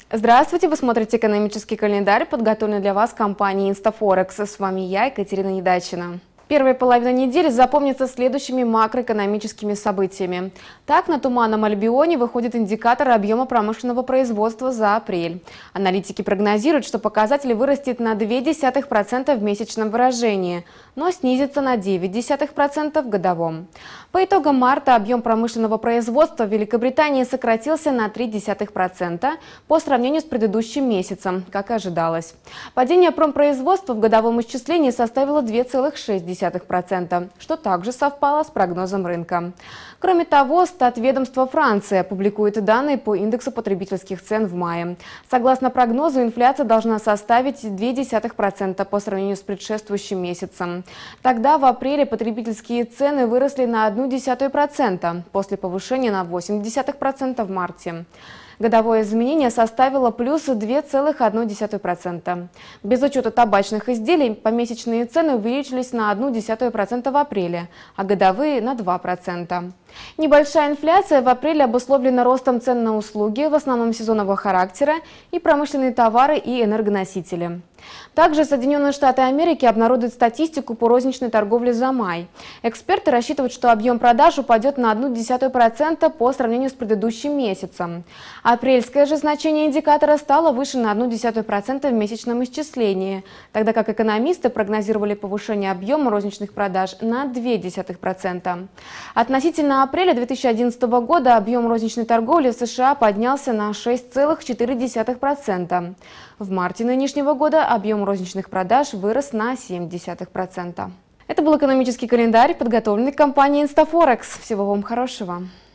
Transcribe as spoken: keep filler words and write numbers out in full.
Здравствуйте! Вы смотрите экономический календарь, подготовленный для вас компанией Instaforex. С вами я, Екатерина Недачина. Первая половина недели запомнится следующими макроэкономическими событиями. Так, на Туманном Альбионе выходит индикатор объема промышленного производства за апрель. Аналитики прогнозируют, что показатель вырастет на ноль целых две десятых процента в месячном выражении, но снизится на девять десятых процента в годовом. По итогам марта объем промышленного производства в Великобритании сократился на три десятых процента по сравнению с предыдущим месяцем, как и ожидалось. Падение промпроизводства в годовом исчислении составило две целых шесть десятых процента, что также совпало с прогнозом рынка. Кроме того, Статведомство Франции опубликует данные по индексу потребительских цен в мае. Согласно прогнозу, инфляция должна составить две целых две десятых процента по сравнению с предшествующим месяцем. Тогда в апреле потребительские цены выросли на одну десятую процента, после повышения на восемь десятых процента в марте. Годовое изменение составило плюс две целых одну десятую процента. Без учета табачных изделий помесячные цены увеличились на одну десятую процента в апреле, а годовые на два процента. Небольшая инфляция в апреле обусловлена ростом цен на услуги, в основном сезонного характера, и промышленные товары и энергоносители. Также Соединенные Штаты Америки обнародуют статистику по розничной торговле за май. Эксперты рассчитывают, что объем продаж упадет на одну десятую процента по сравнению с предыдущим месяцем. Апрельское же значение индикатора стало выше на одну десятую процента в месячном исчислении, тогда как экономисты прогнозировали повышение объема розничных продаж на две десятых процента. Относительно апреля две тысячи одиннадцатого года объем розничной торговли в США поднялся на шесть целых четыре десятых процента. В марте нынешнего года объем розничных продаж вырос на семь десятых процента. Это был экономический календарь, подготовленный компанией Instaforex. Всего вам хорошего!